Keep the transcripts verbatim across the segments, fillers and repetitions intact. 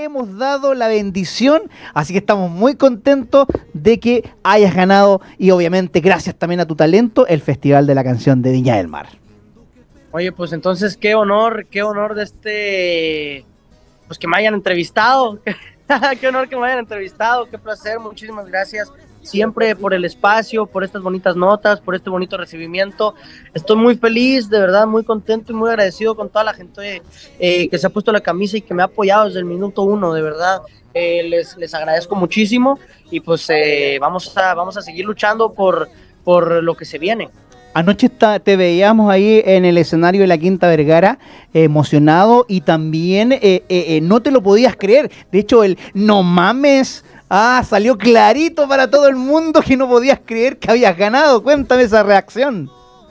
hemos dado la bendición, así que estamos muy contentos de que hayas ganado y obviamente gracias también a tu talento el Festival de la Canción de Viña del Mar. Oye, pues entonces qué honor, qué honor de este, pues que me hayan entrevistado, qué honor que me hayan entrevistado, qué placer, muchísimas gracias siempre por el espacio, por estas bonitas notas, por este bonito recibimiento. Estoy muy feliz, de verdad, muy contento y muy agradecido con toda la gente eh, que se ha puesto la camisa y que me ha apoyado desde el minuto uno, de verdad. Eh, les, les agradezco muchísimo y pues eh, vamos, a, vamos a seguir luchando por, por lo que se viene. Anoche está, te veíamos ahí en el escenario de la Quinta Vergara, eh, emocionado y también eh, eh, eh, no te lo podías creer. De hecho, el no mames, ah, salió clarito para todo el mundo que no podías creer que habías ganado. Cuéntame esa reacción.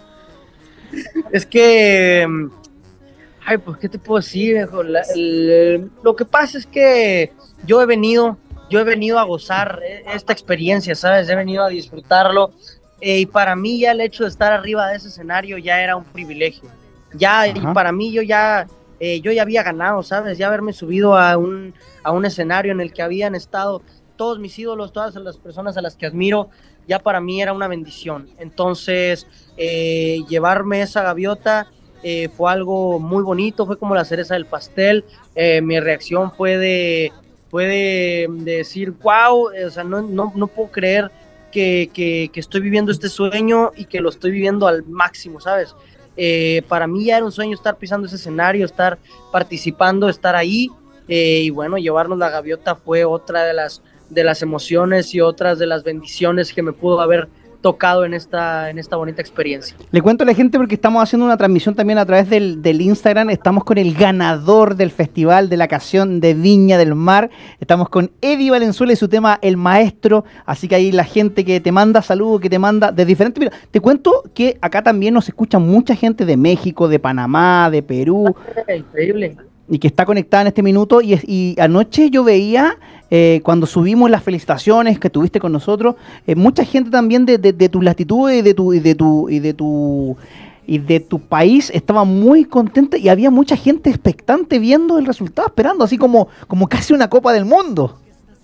Es que, ay, pues, ¿qué te puedo decir, viejo? La, el, lo que pasa es que yo he venido, yo he venido a gozar esta experiencia, ¿sabes? He venido a disfrutarlo. Eh, y para mí ya el hecho de estar arriba de ese escenario ya era un privilegio. Ya, y para mí yo ya, eh, yo ya había ganado, ¿sabes? Ya haberme subido a un, a un escenario en el que habían estado todos mis ídolos, todas las personas a las que admiro, ya para mí era una bendición. Entonces, eh, llevarme esa gaviota eh, fue algo muy bonito, fue como la cereza del pastel. Eh, mi reacción fue de, fue de, de decir, wow, o sea, no, no, no puedo creer Que, que, que estoy viviendo este sueño y que lo estoy viviendo al máximo, ¿sabes? Eh, para mí ya era un sueño estar pisando ese escenario, estar participando, estar ahí, eh, y bueno, llevarnos la gaviota fue otra de las, de las emociones y otras de las bendiciones que me pudo haber tocado en esta, en esta bonita experiencia. Le cuento a la gente porque estamos haciendo una transmisión también a través del, del Instagram. Estamos con el ganador del Festival de la Canción de Viña del Mar. Estamos con Eddie Valenzuela y su tema El Maestro. Así que ahí la gente que te manda saludos, que te manda de diferentes... Mira, te cuento que acá también nos escucha mucha gente de México, de Panamá, de Perú. Increíble. Y que está conectada en este minuto. Y, y anoche yo veía... Eh, cuando subimos las felicitaciones que tuviste con nosotros, eh, mucha gente también de, de, de tu latitud y de tu y de tu y de tu y de tu país estaba muy contenta y había mucha gente expectante viendo el resultado, esperando, así como, como casi una Copa del Mundo.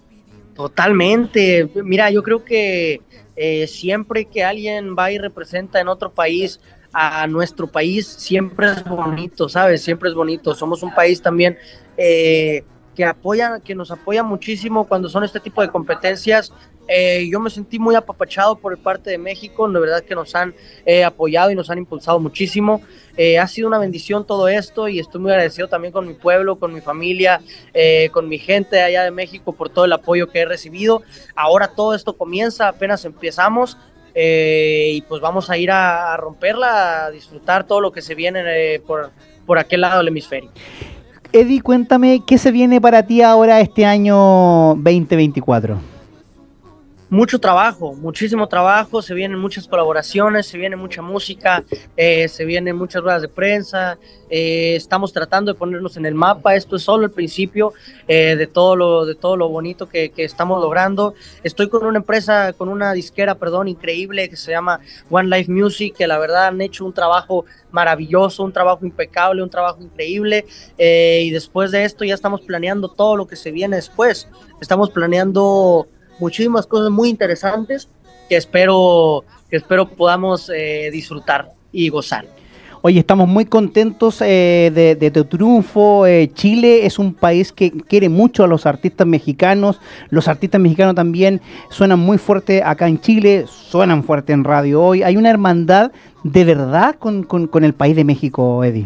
Totalmente. Mira, yo creo que eh, siempre que alguien va y representa en otro país a nuestro país, siempre es bonito, ¿sabes? Siempre es bonito. Somos un país también eh, que apoya, que nos apoya muchísimo cuando son este tipo de competencias. Eh, yo me sentí muy apapachado por parte de México, de verdad que nos han eh, apoyado y nos han impulsado muchísimo. Eh, ha sido una bendición todo esto y estoy muy agradecido también con mi pueblo, con mi familia, eh, con mi gente allá de México por todo el apoyo que he recibido. Ahora todo esto comienza, apenas empezamos. Eh, y pues vamos a ir a, a romperla, a disfrutar todo lo que se viene eh, por, por aquel lado del hemisferio. Eddie, cuéntame, ¿qué se viene para ti ahora este año veinte veinticuatro? Mucho trabajo, muchísimo trabajo, se vienen muchas colaboraciones, se viene mucha música, eh, se vienen muchas ruedas de prensa, eh, estamos tratando de ponernos en el mapa. Esto es solo el principio eh, de todo lo de todo lo bonito que, que estamos logrando. Estoy con una empresa, con una disquera, perdón, increíble que se llama One Life Music, que la verdad han hecho un trabajo maravilloso, un trabajo impecable, un trabajo increíble, eh, y después de esto ya estamos planeando todo lo que se viene después. Estamos planeando muchísimas cosas muy interesantes que espero, que espero podamos eh, disfrutar y gozar. Oye, estamos muy contentos eh, de, de tu triunfo. Eh, Chile es un país que quiere mucho a los artistas mexicanos. Los artistas mexicanos también suenan muy fuerte acá en Chile, suenan fuerte en Radio Hoy. Hay una hermandad de verdad con, con, con el país de México, Eddie.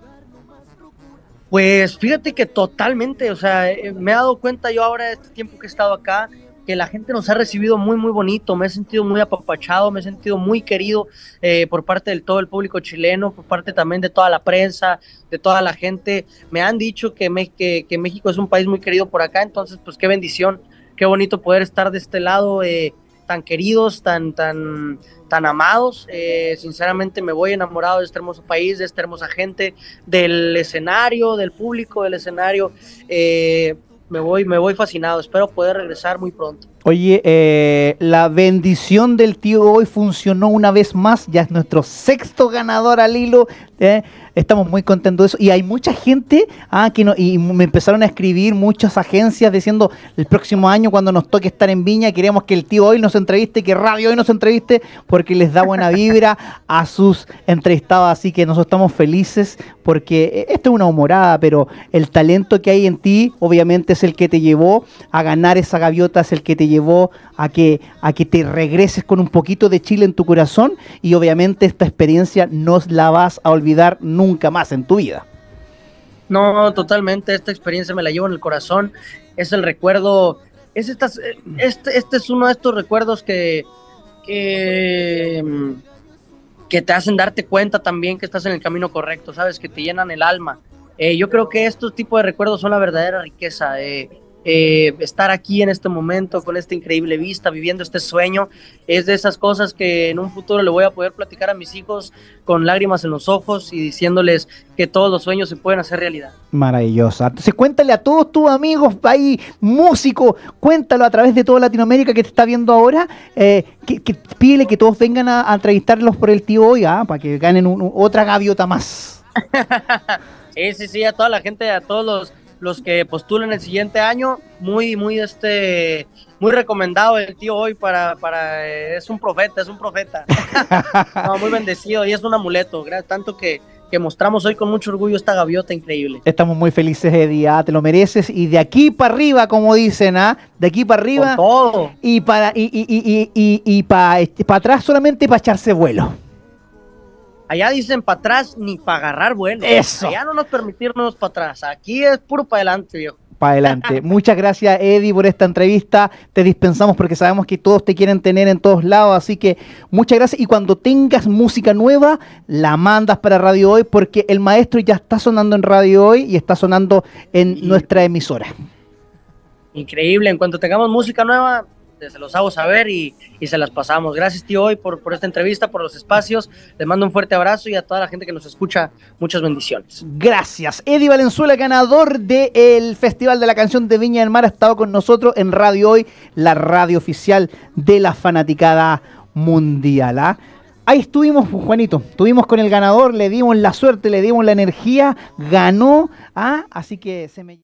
Pues fíjate que totalmente, o sea, eh, me he dado cuenta yo ahora de este tiempo que he estado acá, que la gente nos ha recibido muy, muy bonito. Me he sentido muy apapachado, me he sentido muy querido eh, por parte de todo el público chileno, por parte también de toda la prensa, de toda la gente. Me han dicho que, me, que, que México es un país muy querido por acá, entonces pues qué bendición, qué bonito poder estar de este lado, eh, tan queridos, tan, tan, tan amados. Eh, sinceramente me voy enamorado de este hermoso país, de esta hermosa gente, del escenario, del público del escenario. Eh, Me voy, me voy fascinado, espero poder regresar muy pronto. Oye, eh, la bendición del tío hoy funcionó una vez más, ya es nuestro sexto ganador al hilo, eh, estamos muy contentos de eso, y hay mucha gente, ah, que no, y me empezaron a escribir muchas agencias diciendo, el próximo año cuando nos toque estar en Viña, queremos que el tío hoy nos entreviste, que Radio Hoy nos entreviste, porque les da buena vibra a sus entrevistados, así que nosotros estamos felices, porque esto es una humorada, pero el talento que hay en ti, obviamente es el que te llevó a ganar esa gaviota, es el que te llevó a que, a que te regreses con un poquito de Chile en tu corazón, y obviamente esta experiencia no la vas a olvidar nunca más en tu vida. No, totalmente, esta experiencia me la llevo en el corazón, es el recuerdo, es estas, este, este es uno de estos recuerdos que, que, que te hacen darte cuenta también que estás en el camino correcto, sabes, que te llenan el alma. Eh, yo creo que estos tipos de recuerdos son la verdadera riqueza, eh, Eh, estar aquí en este momento con esta increíble vista, viviendo este sueño, es de esas cosas que en un futuro le voy a poder platicar a mis hijos con lágrimas en los ojos y diciéndoles que todos los sueños se pueden hacer realidad. Maravillosa. Entonces cuéntale a todos tus amigos ahí, músicos, cuéntalo a través de toda Latinoamérica que te está viendo ahora, eh, que, que pídele que todos vengan a, a entrevistarlos por el tío hoy, ¿ah? Para que ganen un, un, otra gaviota más. Sí, sí, sí, a toda la gente, a todos los los que postulen el siguiente año, muy, muy, este, muy recomendado el tío hoy para, para, eh, es un profeta, es un profeta, no, muy bendecido y es un amuleto, tanto que, que mostramos hoy con mucho orgullo esta gaviota increíble. Estamos muy felices, Eddie, ¿ah? Te lo mereces, y de aquí para arriba, como dicen, ¿ah? De aquí para arriba, con todo. y para, y, y, y, y, y, y para este, pa atrás solamente para echarse vuelo. Allá dicen para atrás ni para agarrar vuelo. Eso. Allá no nos permitirnos para atrás. Aquí es puro para adelante, viejo. Para adelante. Muchas gracias, Eddie, por esta entrevista. Te dispensamos porque sabemos que todos te quieren tener en todos lados. Así que muchas gracias. Y cuando tengas música nueva, la mandas para Radio Hoy, porque el maestro ya está sonando en Radio Hoy y está sonando en y... nuestra emisora. Increíble. En cuanto tengamos música nueva, se los hago saber y, y se las pasamos. Gracias, tío, hoy por, por esta entrevista, por los espacios. Les mando un fuerte abrazo y a toda la gente que nos escucha, muchas bendiciones. Gracias. Eddie Valenzuela, ganador del Festival de la Canción de Viña del Mar, ha estado con nosotros en Radio Hoy, la radio oficial de la fanaticada mundial. ¿Ah? Ahí estuvimos, Juanito, estuvimos con el ganador, le dimos la suerte, le dimos la energía, ganó, ¿ah? Así que se me...